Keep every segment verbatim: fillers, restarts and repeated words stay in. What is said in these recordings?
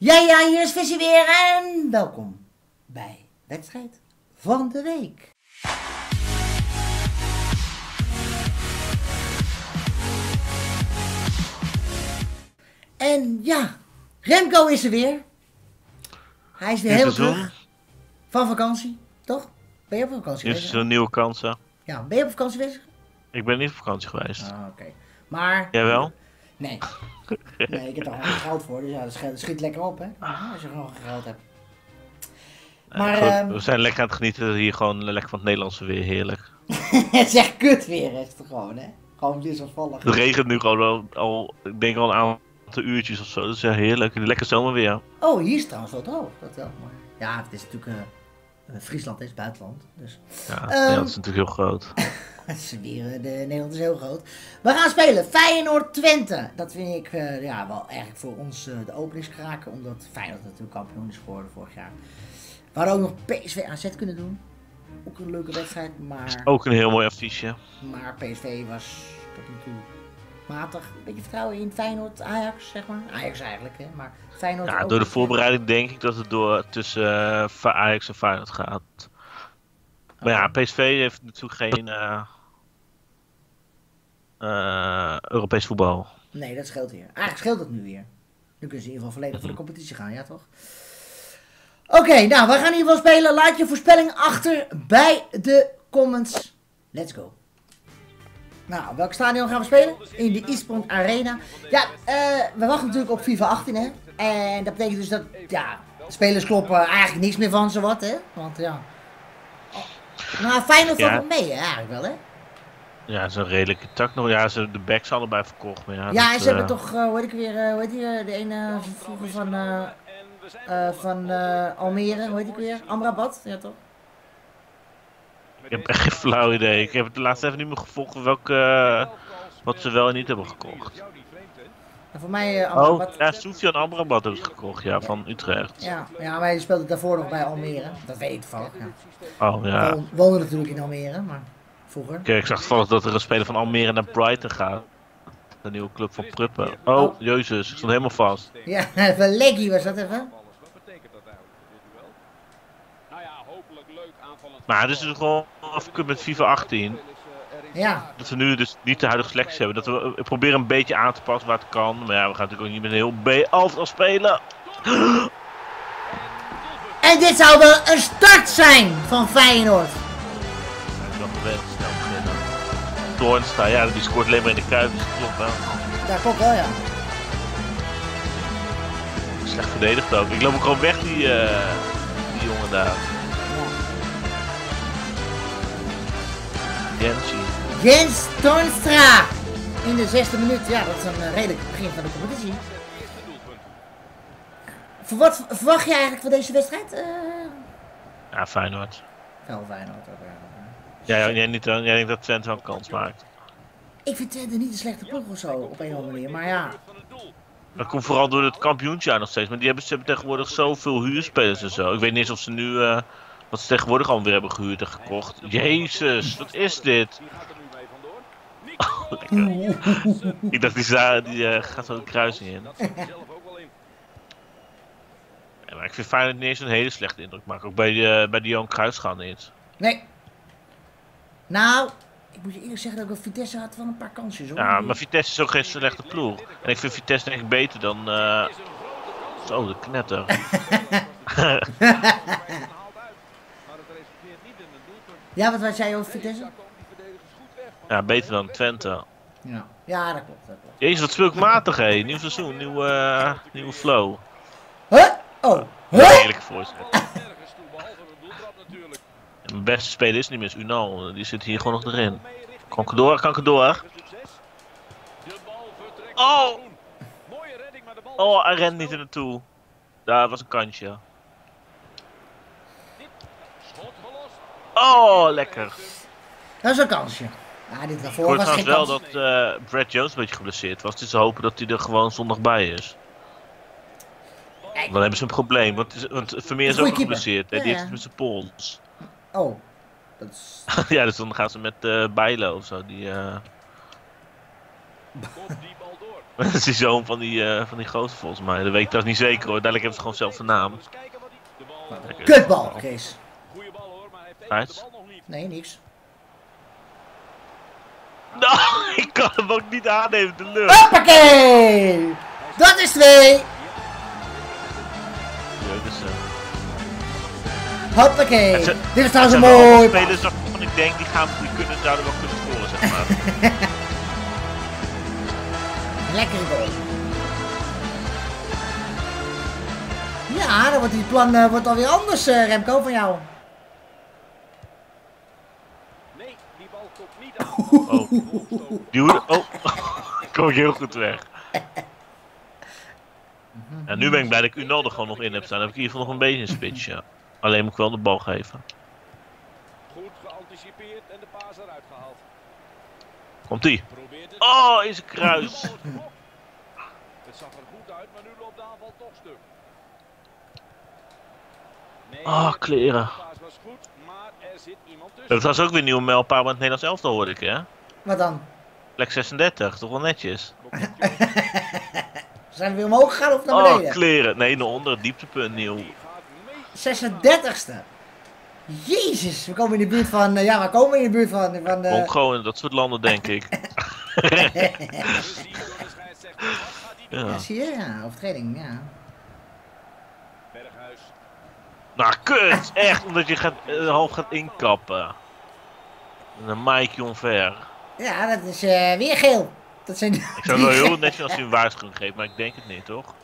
Ja, ja, hier is Visie weer en welkom bij Wedstrijd van de Week. En ja, Remco is er weer. Hij is weer helemaal terug van vakantie, toch? Ben je op vakantie geweest? Dit is een nieuwe kans, hè? Ja, ben je op vakantie geweest? Ik ben niet op vakantie geweest. Ah, oké. Okay. Maar... Jij wel? Nee. Nee, ik heb daar gewoon geen geld voor, dus ja, dat schiet, schiet lekker op, hè? Als je gewoon geen geld hebt. Maar, goed, um... we zijn lekker aan het genieten hier, gewoon lekker van het Nederlandse weer, heerlijk. Het is echt kut weer, is het gewoon, hè? Gewoon wisselvallig. Het regent nu gewoon al, al, ik denk al een aantal uurtjes of zo, dat is ja heerlijk. Lekker zomerweer. Oh, hier is trouwens wel droog, dat wel. Maar ja, het is natuurlijk, uh, Friesland is buitenland, dus... Ja, um... ja, dat is natuurlijk heel groot. Het is weer, de Nederland is heel groot. We gaan spelen Feyenoord-Twente. Dat vind ik uh, ja, wel eigenlijk voor ons uh, de openingskraken. Omdat Feyenoord natuurlijk kampioen is geworden vorig jaar. We hadden ook nog P S V A Z kunnen doen. Ook een leuke wedstrijd, maar... Ook een heel mooi affiche. Maar P S V was tot nu toe matig. Een beetje vertrouwen in Feyenoord-Ajax, zeg maar. Ajax eigenlijk, hè. Maar Feyenoord... Ja, door de voorbereiding denk ik dat het door tussen uh, Ajax en Feyenoord gaat. Maar ja, P S V heeft natuurlijk geen uh, uh, Europees voetbal. Nee, dat scheelt hier. Eigenlijk scheelt het nu weer. Nu kunnen ze in ieder geval volledig voor de competitie gaan, ja toch? Oké, okay, nou, we gaan in ieder geval spelen. Laat je voorspelling achter bij de comments. Let's go. Nou, welk stadion gaan we spelen? In de Eastpoint Arena. Ja, uh, we wachten natuurlijk op FIFA achttien, hè. En dat betekent dus dat, ja, spelers kloppen eigenlijk niks meer van zowat, hè. Want ja... Nou, Feyenoord valt wel mee, hè, eigenlijk wel, hè? Ja, het is een redelijke tak nog. Ja, ze de backs allebei verkocht. Maar ja, ja dat, en ze uh... hebben uh... toch, uh, hoe heet ik weer, uh, hoe heet die, uh, de ene vroeger van, uh, uh, van uh, Almere, hoe heet ik weer? Amrabat, ja toch? Ik heb echt geen flauw idee. Ik heb het de laatste even niet meer gevolgd welke, uh, wat ze wel en niet hebben gekocht. En voor mij uh, Amrabat... Oh, ja, Soufiane Amrabat hebben ze gekocht, ja, ja, van Utrecht. Ja, ja, maar hij speelde daarvoor nog bij Almere. Dat weet ik toevallig, ja. Oh, ja. Woon, woonde natuurlijk in Almere, maar vroeger. Kijk, ik zag toevallig dat er een speler van Almere naar Brighton gaat. De nieuwe club van Pruppen. Oh, oh. Jezus, ik stond helemaal vast. Ja, even leggy was dat even. Maar dit is dus gewoon afgekund met FIFA achttien. Ja. Dat we nu dus niet de huidige selectie hebben. Dat we, we proberen een beetje aan te passen waar het kan. Maar ja, we gaan natuurlijk ook niet met een heel B-elftal spelen. En dit zou wel een start zijn van Feyenoord. Ja, ik dacht wel snel beginnen. Toornstra, ja, die scoort alleen maar in de kuip. Dus dat klopt wel. Ja, klopt wel, ja. Slecht verdedigd ook. Ik loop ook gewoon weg, die, uh, die jongen daar. Jensie. Jens Toornstra in de zesde minuut. Ja, dat is een uh, redelijk begin van de competitie. Voor wat verwacht je eigenlijk van deze wedstrijd? Uh... Ja, Feyenoord. Wel Feyenoord ook, ja. Ja, jij, niet, jij denkt dat Twente wel een kans maakt. Ik vind Twente niet een slechte ploeg of zo, op een of andere manier, maar ja. Dat komt vooral door het kampioensjaar nog steeds. Maar die hebben, ze hebben tegenwoordig zoveel huurspelers en zo. Ik weet niet eens of ze nu... Uh, wat ze tegenwoordig alweer hebben gehuurd en gekocht. Jezus, wat is dit? Oh, lekker. Ik dacht, die, die uh, gaat zo een kruising in. Ja, maar ik vind Feyenoord niet eens een hele slechte indruk maken. Ook bij, uh, bij Johan Cruijffschaal niet. Nee. Nou, ik moet je eerlijk zeggen dat ik Vitesse had van een paar kansjes hoor. Ja, maar Vitesse is ook geen slechte ploeg. En ik vind Vitesse denk ik beter dan... Uh... Zo, de knetter. Ja, wat was jij over Vitesse? Ja, beter dan Twente. Ja, ja dat klopt. Dat klopt. Jezus, wat speel ik matig, hé. Nieuw seizoen, nieuwe, uh, nieuwe flow. Huh? Oh. Huh? Heerlijke voorzet. Mijn beste speler is niet meer Unal. Die zit hier gewoon nog erin. Kan ik door? Kan ik door? Oh! Oh, hij rent niet er naartoe. Daar was een kansje. Oh, lekker. Dat is een kansje. Ja, dit daarvoor ik hoor was geen wel kans. dat uh, Brad Jones een beetje geblesseerd was. Dus ze hopen dat hij er gewoon zondag bij is. Dan hebben ze een probleem, want, want Vermeer is ook geblesseerd. Ja, die heeft het met zijn pols. Oh. Dat is... ja, dus dan gaan ze met uh, Bijlo of zo. Die, uh... Dat is die zoon van die, uh, van die gozer volgens mij. Dat weet ik trouwens niet zeker hoor. Uiteindelijk hebben ze gewoon zelf een naam. Kutbal, Kees. Right. Nee, niks. Nou, ik kan hem ook niet aannemen, de lucht. Hoppakee! Dat is twee. Ja, dus, uh... Hoppakee. Het zijn- Dit is trouwens Het een zijn wel mooi. allemaal spelers waarvan ik denk die, gaan, die kunnen, zouden wel kunnen scoren, zeg maar. Lekkere goal. Ja, dan wordt die plan uh, wordt alweer anders, uh, Remco, van jou. Nee, die bal komt niet aan. Oh, die hoede, oh, kom ik heel goed weg. Ja, nu ben ik blij dat ik Unal er gewoon nog in heb staan. Dan heb ik in ieder geval nog een beetje een spits, ja. Alleen moet ik wel de bal geven. Goed geanticipeerd en de paas eruit gehaald. Komt ie. Probeert het. Oh, is een kruis. Het zag er goed uit, maar nu loopt de aanval toch stuk. Nee, Oh, kleren. de paas was goed, maar er zit iemand tussen. Dat was ook weer een nieuwe mijlpaal met het Nederlands elftal, hoorde ik, hè? Wat dan? Plek zesendertig, toch wel netjes. Zijn we weer omhoog gegaan of naar Oh, beneden? kleren. Nee, naar onder, het dieptepunt nieuw. zesendertigste. Jezus, we komen in de buurt van, uh, ja, waar komen we in de buurt van? van uh... Congo en dat soort landen, denk ik. Ja, Ja. zie je, ja, overtreding, ja. Berghuis. Nou, kut! Echt, omdat je gaat, uh, half gaat inkappen. En een Mike omver. Ja, dat is uh, weer geel. Dat zijn Ik zou wel heel netjes als hij een waarschuwing geeft, maar ik denk het niet, toch?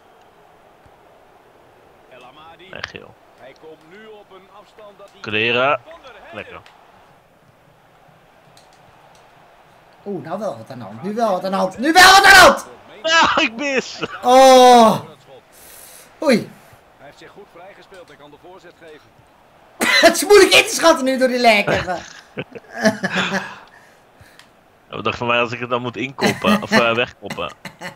El Amadi. Nee, geel. Hij komt nu op een afstand dat hij... Kleren. Van der Heijden. Lekker. Oeh, nou wel wat aan de hand. Nu wel wat aan de hand. Nu wel wat aan de hand! Ah, ik mis! Oh! Voor het schot. Oei. Hij heeft zich goed vrijgespeeld. Hij kan de voorzet geven. Het is moeilijk in te schatten nu door die lek even. Ik dacht van mij als ik het dan moet inkoppen, of uh, wegkoppen.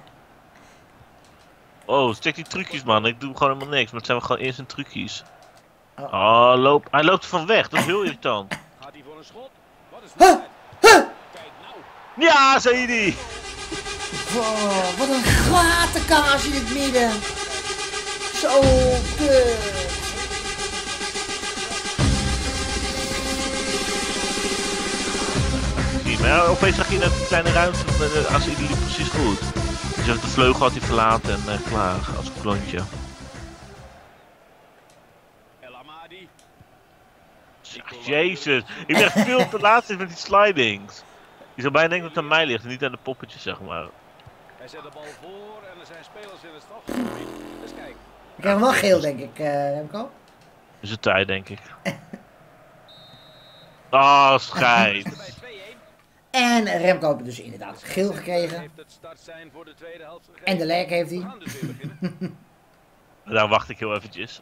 Oh, check die trucjes, man. Ik doe gewoon helemaal niks, maar het zijn gewoon eerst een trucjes. Oh. Oh, loop. Hij loopt er van weg, dat is heel irritant. Gaat hij voor een schot? Wat is Huh? het? Huh? Kijk nou. Ja, zei die! Wow, wat een gatenkaas in het midden. Zo kut. Maar ja, opeens zag je net een kleine ruimte, uh, als hij liep precies goed. Dus de vleugel had hij verlaten en uh, klaar, als een klontje. El Amadi. Ja, jezus, ik ben echt veel te laat zit met die slidings. Je zou bijna denken dat het aan mij ligt en niet aan de poppetjes, zeg maar. Hij zet de bal voor en er zijn spelers in het strafgebied. Dus kijk. Ik krijg hem wel geel, denk ik, uh, Remco. Is het tijd, denk ik. Ah, oh, scheid. Bij twee-een. En Remco heeft dus inderdaad geel gekregen. Heeft het startsein voor de tweede helft gegeven. En de lek heeft We hij. gaan dus weer beginnen. Daar wacht ik heel eventjes.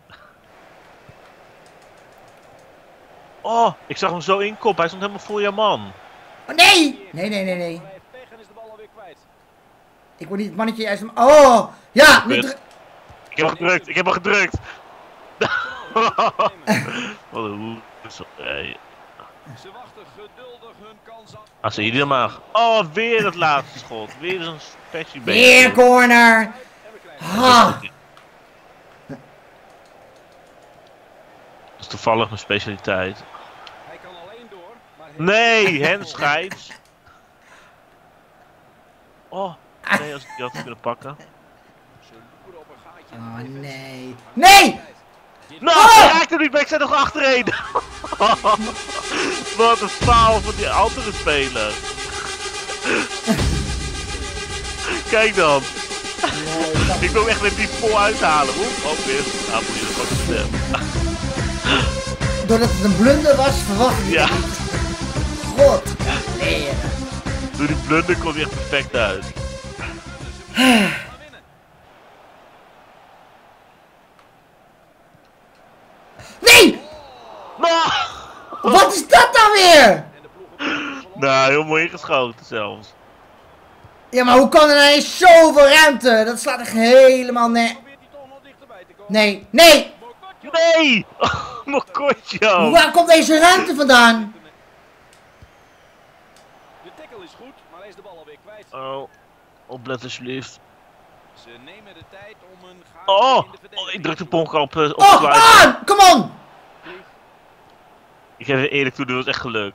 Oh, ik zag hem zo inkoppen, hij stond helemaal voor je man. Oh nee! Nee, nee, nee, nee. Hij heeft pech en is de bal alweer kwijt. Ik word niet het mannetje uit hem. Oh! Ja! Nu Kut. dru- Ik heb hem gedrukt, ik heb hem gedrukt. Wat een hoer. Sorry. Ze wachten geduldig hun kans af. Als ze ieder mag. Oh, weer het laatste schot. Weer zo'n special Weer corner! En we krijgen Ha! Dat is toevallig mijn specialiteit. Hij kan alleen door, maar heeft Nee, hen scheids. Oh, nee, als ik die had kunnen pakken. zijn loer op een gaatje. Oh nee. Nee! Nou, Oh! hij raakte niet, maar ik zit nog achtereen. Wat een faal van die andere speler. Kijk dan. Nee, dat- Ik wil echt met die vol uithalen. Oeh, oh, weer. Ah, moet je er pak stem. Doordat het een blunder was, verwacht ik Ja, het niet. God, leren. door die blunder komt hij echt perfect uit. Nee! Nou, Wat is dat dan weer? nou, heel mooi ingeschoten zelfs. Ja, maar hoe kan er nou eens zoveel ruimte? Dat slaat echt helemaal ne... Probeert hij toch nog dichterbij te komen. Nee, nee! Mokotjo. Nee! Oh, Mokotjo! Waar komt deze ruimte vandaan? De tackle is goed, maar hij is de bal alweer kwijt. Oh, Opletten alsjeblieft. Ze nemen de tijd om een gaatje Oh, in de oh, verdediging. ik druk de ponk op, uh, op Oh, sluiten. ah, come on! Ik geef het eerlijk toe, dit was echt geluk.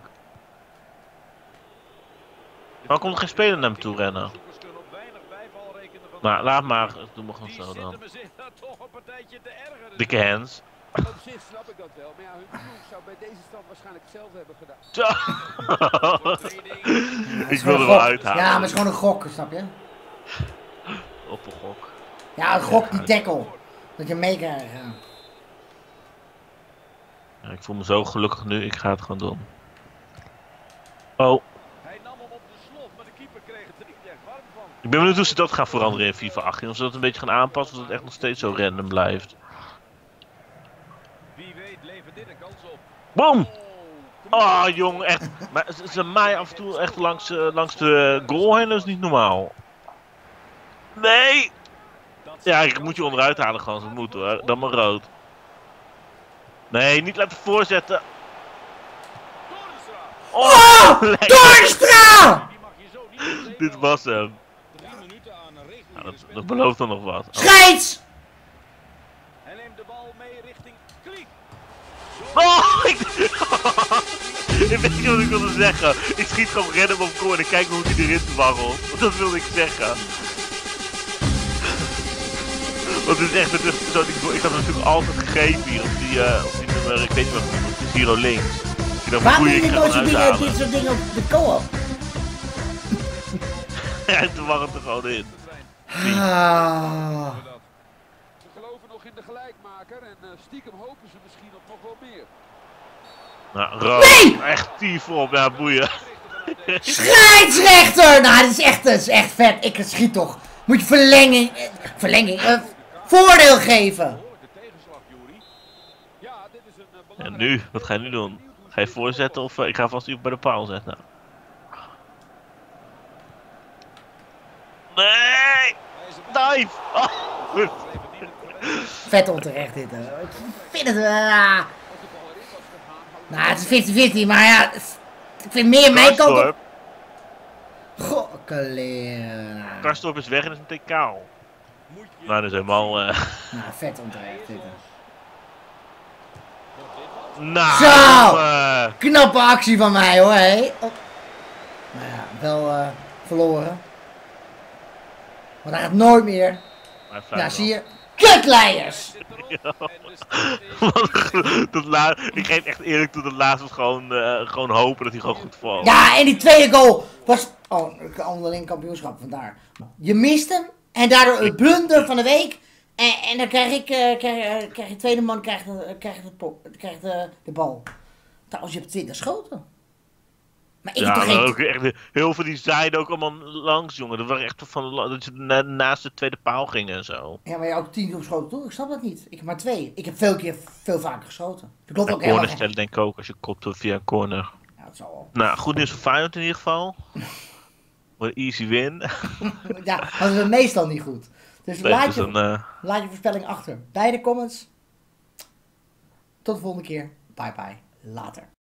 Waarom komt er geen speler naar me toe rennen? Zoekers kunnen op weinig bijval rekenen van Maar de- laat maar, doe maar gewoon Die zo dan. zitten me zich daar toch een partijtje te ergeren. Dikke hands. Op zich snap ik dat wel, maar ja, hun ploeg zou bij deze stand waarschijnlijk hetzelfde hebben gedaan. Zo. Het is Ik gewoon wilde een wel gok. uithalen. Ja, maar het is gewoon een gok, snap je? Op een gok. Ja, een gok, die tackle. Dat je mee kan gaan. Ja, ik voel me zo gelukkig nu, ik ga het gewoon doen. Oh, Hij nam hem op de slot, maar de keeper kreeg het er niet echt warm van. ik ben benieuwd hoe ze dat gaan veranderen in FIFA achttien. Of ze dat een beetje gaan aanpassen, of dat het echt nog steeds zo random blijft. Wie weet levert dit een kans op. Boom! Oh, Ah, jong, echt. Maar ze, ze maaien af en toe echt langs, uh, langs de goal heen, dat is niet normaal. Nee! Ja, ik moet je onderuit halen gewoon, als het moet hoor. Dan maar rood. Nee, niet laten voorzetten. Oh, lekker. Doorstra! Die mag je zo niet meteen Dit was hem. drie minuten aan een Ja, reguliere dat, spel. dat belooft dan nog wat. Oh. Scheids! Hij neemt de bal mee richting Kliek. Oh, ik... ik weet niet wat ik wilde zeggen. Ik schiet gewoon random op goal en kijk hoe hij erin dwarrelt. Dat wilde ik zeggen. Want het is echt het is zo, ik, ik had hem natuurlijk altijd gegeven hier op die, uh, op die nummer, ik weet niet wat het noemt, de Zero Links. Ik dacht, Waarom goeie, doe ik je ga nooit hem zo'n dingen, uithalen. dit soort dingen op de co-op? Ja, en toen was het er gewoon in. Ah. Ze geloven nog in de gelijkmaker en uh, stiekem hopen ze misschien op nog wel meer. Nou, rood. Echt tief op, ja, boeien. Scheidsrechter! Nou, dit is echt, dit is echt vet. Ik schiet toch. Moet je verlenging, eh, verlenging, eh, voordeel geven. Behoorlijke tegenslag, Juri. Ja, dit is een uh, En belangrijk... nu? Wat ga je nu doen? Ga je voorzetten of uh, ik ga vast iemand bij de paal zetten? Nee! Dive! Oh, goed. Vet onterecht dit. hè. Ik vind het... ah. Nou, het is vijftig vijftig, maar ja... het is- ik vind meer mijn kant op. Karsdorp. Gokkeleer. Karsdorp is weg en is meteen kaal. Nou, dat is helemaal... Uh... Nou, vet onterecht dit. hè. Nou, Zo! uh... Knappe actie van mij hoor, hé. Oh. Nou ja, wel eh, verloren. Want hij gaat nooit meer. Maar Nou, zie je. Kutleiers! dat la ik geef echt eerlijk toe, dat laatste was gewoon, uh, gewoon hopen dat hij gewoon goed valt. Ja, en die tweede goal was... Oh, onderling kampioenschap, vandaar. Je mist hem. En daardoor het blunder van de week. En, en dan krijg ik... eh, krijg, uh, krijg je tweede man krijgt, uh, krijgt, het pop, krijgt uh, de bal. Trouwens, je hebt twintig schoten. Maar ik heb Ja, toch maar geen... ook echt, heel veel die zeiden ook allemaal langs, jongen. Dat waren echt van la- dat ze na naast de tweede paal gingen en zo. Ja, maar je hebt ook tien geschoten toch? Ik snap dat niet. Ik heb maar twee. Ik heb veel keer veel vaker geschoten. Dat klopt En ook helemaal corner niet. stellen denk ik ook, als je kopt via een corner. Ja, dat zal wel. Nou, goed nieuws voor Feyenoord in ieder geval. Wat een easy win. Ja, dat is meestal niet goed. Dus Nee, laat dus je, dan, uh, laat je voorspelling achter bij de comments. Tot de volgende keer. Bye bye. Later.